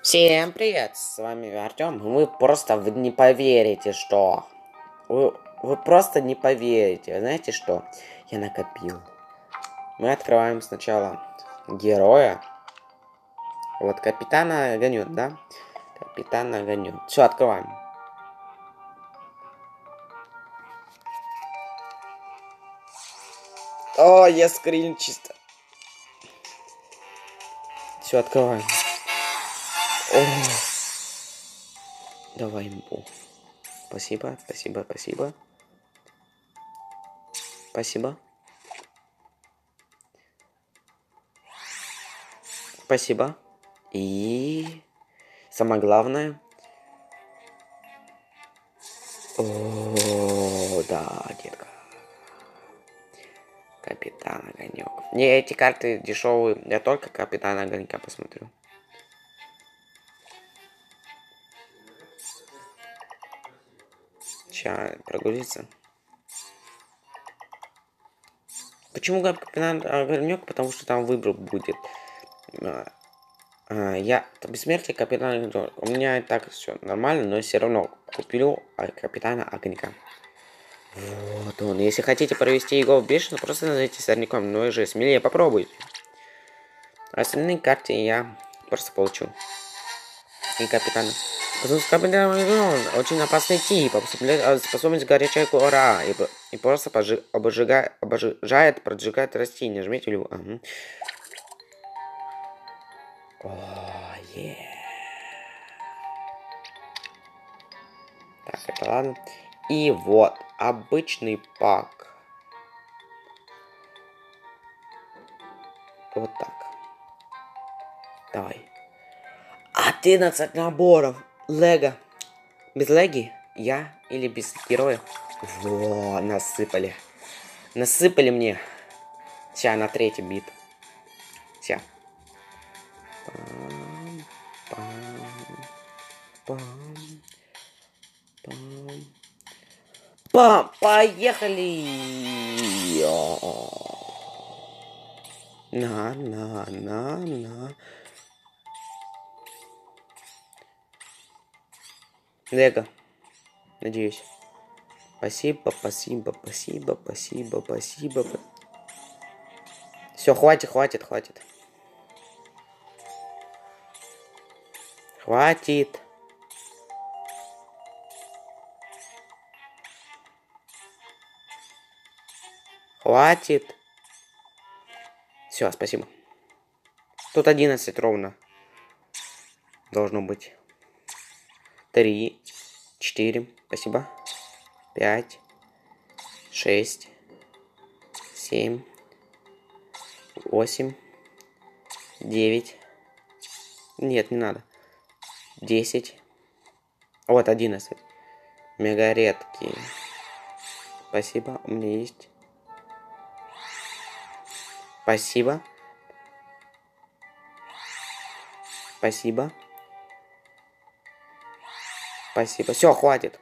Всем привет, с вами Артем. Вы не поверите, что... Вы просто не поверите. Знаете что? Я накопил. Мы открываем сначала героя. Вот капитана Огонек, да? Капитан Огонек. Все, открываем. О, я скрин чисто. Все, открываем. О. Давай имбу. Спасибо, спасибо, спасибо. Спасибо. Спасибо. И самое главное. О, да, детка. Капитан Огонек. Не, эти карты дешевые. Я только Капитана Огонька посмотрю. Сейчас прогрузится. Почему Капитан Огонек? Потому что там выбор будет. Я бессмертие Капитана Огонька. У меня и так все нормально, но все равно куплю Капитана Огонька. Вот он. Если хотите провести его бешено, просто назовите сорняком. Но же смелее попробуйте. Остальные карты я просто получу. И капитана. Капитан очень опасный тип. Способность горячая гора. И просто обжигает, поджигает растения. Жмите его. Ага. О, Так, это ладно. И вот, обычный пак. Вот так. Давай. 11 наборов. Лего. Без леги? Я или без героя? Во, насыпали. Насыпали мне. Сейчас на третий бит. Сейчас. Поехали! На. Лего. Надеюсь. Спасибо. Все, хватит. Хватит. Все, спасибо. Тут 11 ровно. Должно быть. 3, 4, спасибо. 5, 6, 7, 8, 9. Нет, не надо. 10. Вот 11. Мега редкие. Спасибо, у меня есть. Спасибо. Все, хватит.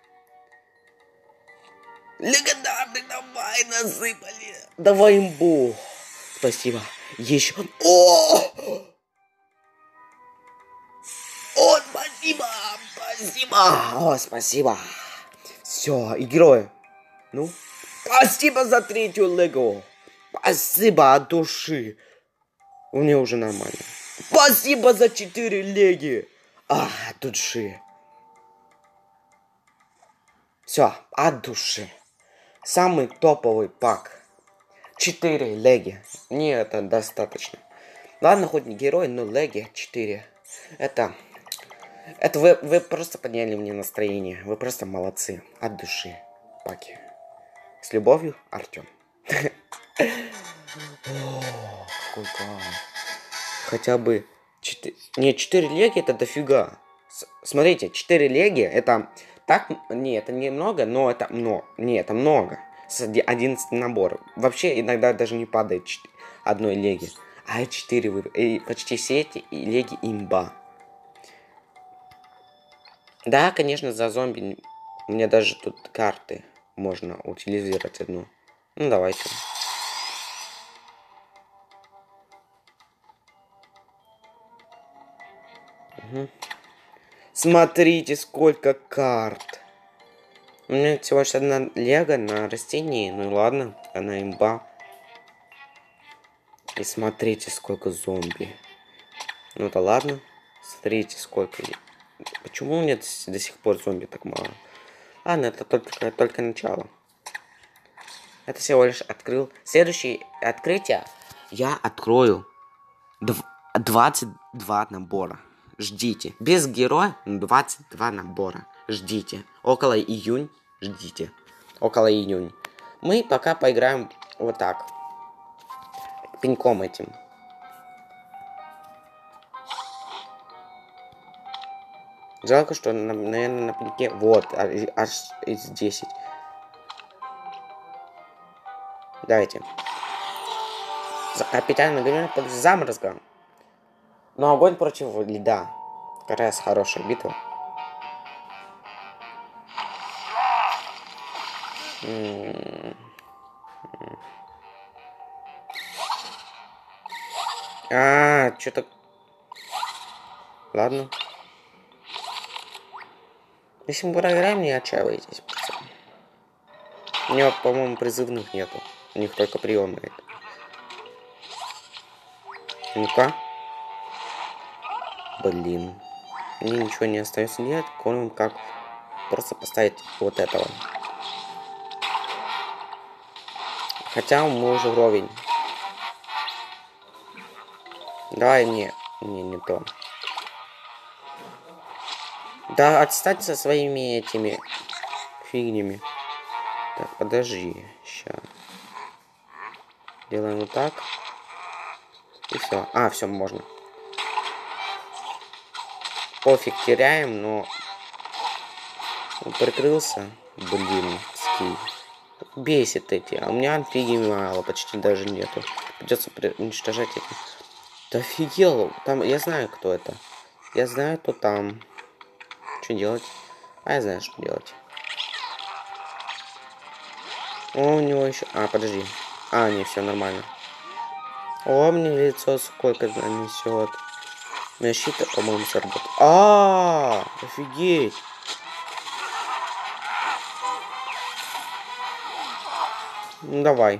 Легендарный, давай, насыпали. Давай имбу. Спасибо. Еще. О, спасибо. О, спасибо. Все, и герои. Ну, спасибо за третью лего. Спасибо от души. У меня уже нормально. Спасибо за 4 леги. От души. Все, от души. Самый топовый пак. 4 леги. Мне это достаточно. Ладно, хоть не герой, но леги 4. Это вы просто подняли мне настроение. Вы просто молодцы. От души. Паки. С любовью, Артем. Какой кайф. Хотя бы 4... Не, 4 леги это дофига. Смотрите, 4 леги это... Так, не, это немного, но это много. Не, это много. С 11 наборов. Вообще иногда даже не падает одной леги. А 4 и почти все эти леги имба. Да, конечно, за зомби. У меня даже тут карты можно утилизировать одну. Ну, давайте. Угу. Смотрите, сколько карт. У меня всего лишь одна лего на растении. Ну и ладно, она имба. И смотрите, сколько зомби. Ну да ладно. Смотрите, сколько. Почему нет до сих пор зомби так мало? Ладно, это только начало. Это всего лишь открыл. Следующее открытие я открою 22 набора. Ждите. Без героя 22 набора. Ждите. Около июнь. Ждите. Около июнь. Мы пока поиграем вот так. Пеньком этим. Жалко, что, наверное, на пеньке... Вот, аж из 10. Давайте. Капитан Нагорный под заморозком. Но огонь против льда. Как раз хорошая битва. Что-то... Ладно. Если мы проиграем, не отчаивайтесь. У него, по-моему, призывных нету. У них только приемные. Ну-ка. Блин. Мне ничего не остается делать, кроме как просто поставить вот этого. Хотя мы уже вровень. Давай мне. Не то. Да, отстать со своими этими фигнями. Так, подожди. Сейчас. Делаем вот так. И все. Все, можно. Пофиг, теряем, но... Он прикрылся. Блин, скилл. Бесит эти. А у меня фиги мало, почти даже нету. Придется уничтожать эти. Да офигел. Там, я знаю, кто это. Я знаю, кто там. Что делать? Я знаю, что делать. О, у него еще... подожди. Не, все нормально. О, мне лицо сколько нанесет. Защита, по-моему, сработала. Офигеть. Ну, давай.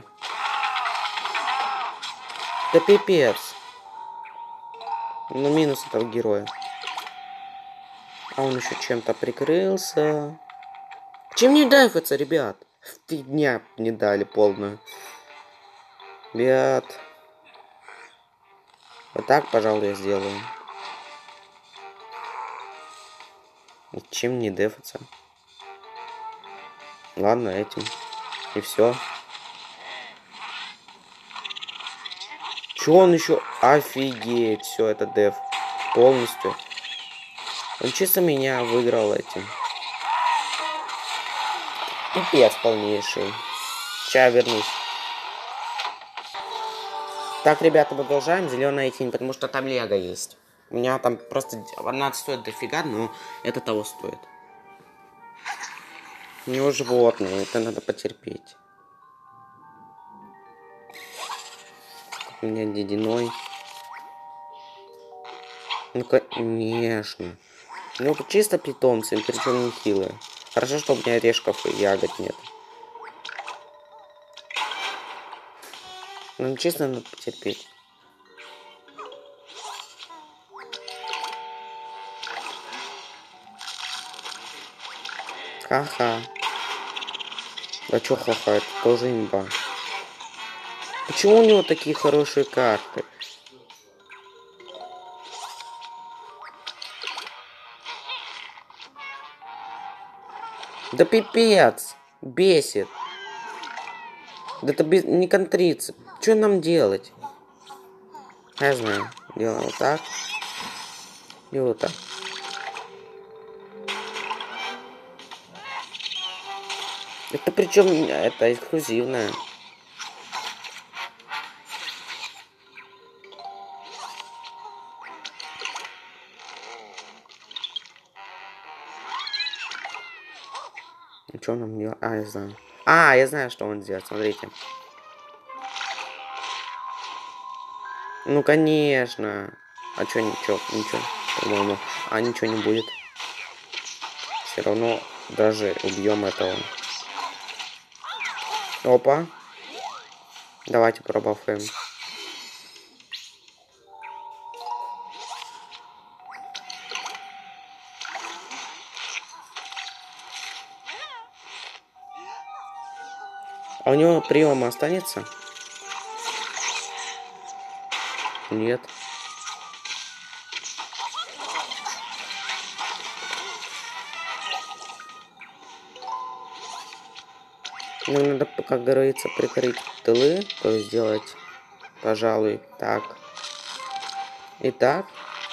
Да пипец. Ну, минус этого героя. Он еще чем-то прикрылся. Чем не дайфаться, ребят? Фигня не дали полную. Ребят. Вот так, пожалуй, я сделаю. Чем не дефаться? Ладно, этим. И все. Че он еще? Офигеть. Все, это деф. Полностью. Он чисто меня выиграл этим. Пипец полнейший. Сейчас я вернусь. Так, ребята, продолжаем. Зеленая тень, потому что там лего есть. У меня там просто она стоит дофига, но это того стоит. У него животное, это надо потерпеть. У меня ледяной. Ну, конечно. Ну, чисто питомцы, причем не хилые. Хорошо, что у меня орешков и ягод нет. Ну, честно, надо потерпеть. Ха-ха. Да чё ха-ха, это тоже имба. Почему у него такие хорошие карты? Да пипец. Бесит. Да это не контрится. Что нам делать? Я знаю. Делаем вот так. И вот так. Это причем это эксклюзивное. Что нам делать? Я знаю. Я знаю, что он сделает. Смотрите. Ну, конечно. Ничего, по-моему. Ничего не будет. все равно даже убьем этого. Опа. Давайте пробафаем. А у него прием останется? Нет. Нам надо, как говорится, прикрыть тылы, то есть сделать, пожалуй, так. И так.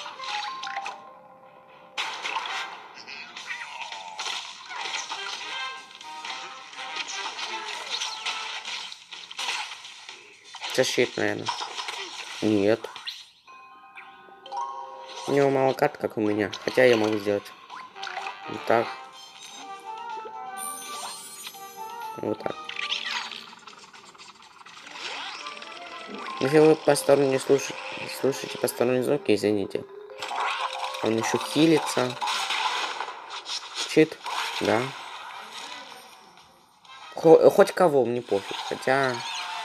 Защит, наверное. Нет. У него мало карт, как у меня. Хотя я могу сделать. Вот так. Вот так. Если вы посторонне слушаете посторонние звуки, извините. Он еще хилится. Чит, да. Хоть кого, мне пофиг. Хотя...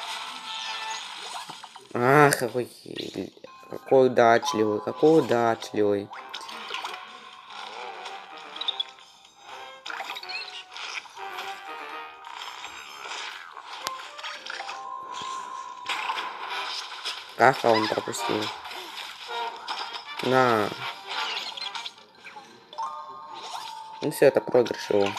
Ах, какой удачливый, какой удачливый. Как он пропустил? На. Ну все, это проигрыш его.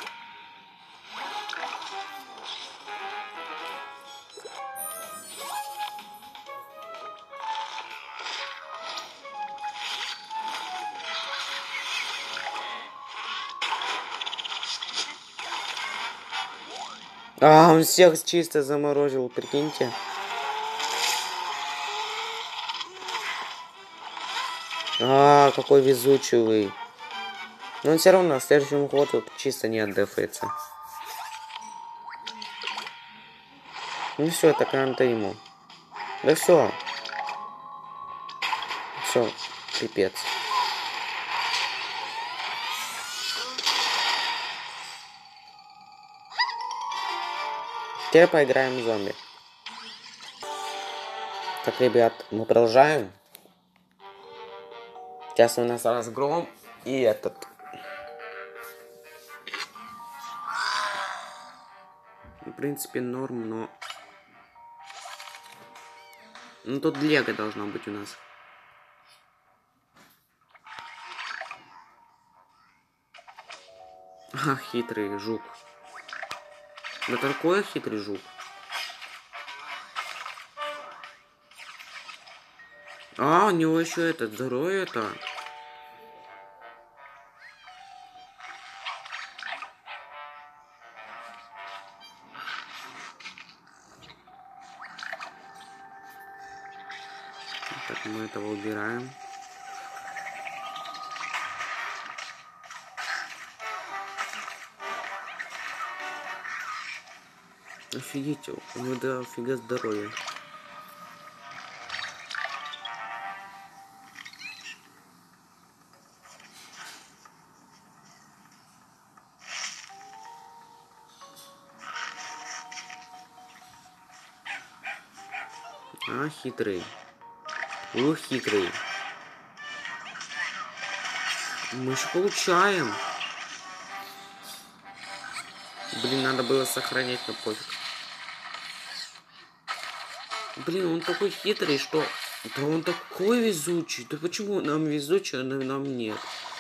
А, он всех чисто заморозил, прикиньте. А, какой везучий вы. Но он все равно в следующем ходу чисто не отдефается. Ну все, это канта ему. Да все. Все, пипец. Теперь поиграем в зомби. Так, ребят, мы продолжаем. Сейчас у нас разгром и этот. В принципе, норм, но... Ну, тут лего должно быть у нас. А, хитрый жук. Да такой хитрый жук. А, у него еще этот здоровье это. Так, мы этого убираем. Офигеть, у него дофига здоровья. А, хитрый. Ух, хитрый. Мы же получаем. Блин, надо было сохранять, но пофиг. Блин, он такой хитрый, что... Да он такой везучий. Да почему нам везучий, а нам нет?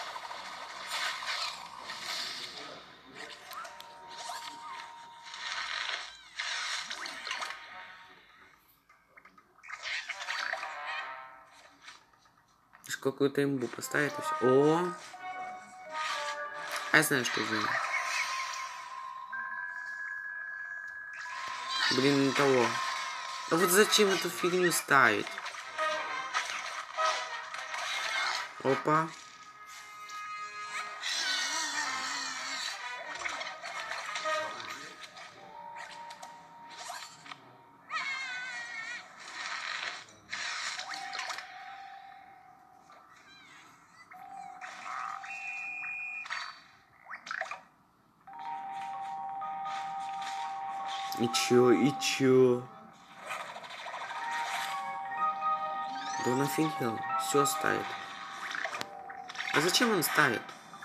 Какую-то имбу поставить и все. О! А я знаю, что знаю. Блин, не того. А вот зачем эту фигню ставить? Опа. И чё, и чё? Да он офигел. Все ставит. А зачем он ставит?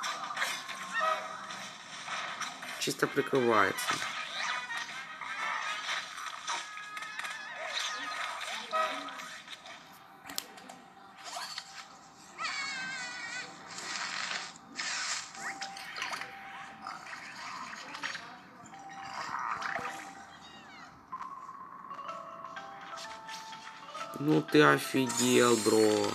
Чисто прикрывается. Ну ты офигел, бро.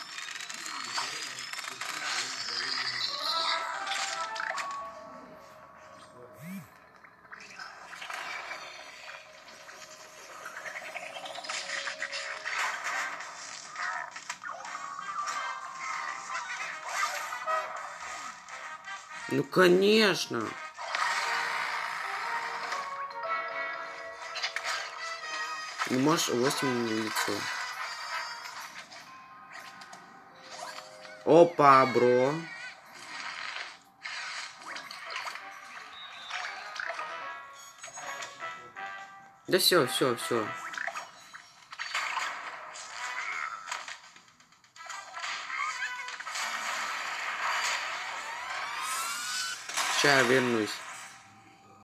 Ну конечно. Ну можешь 8 на лицо. Опа, бро. Да все, все, все. Сейчас я вернусь.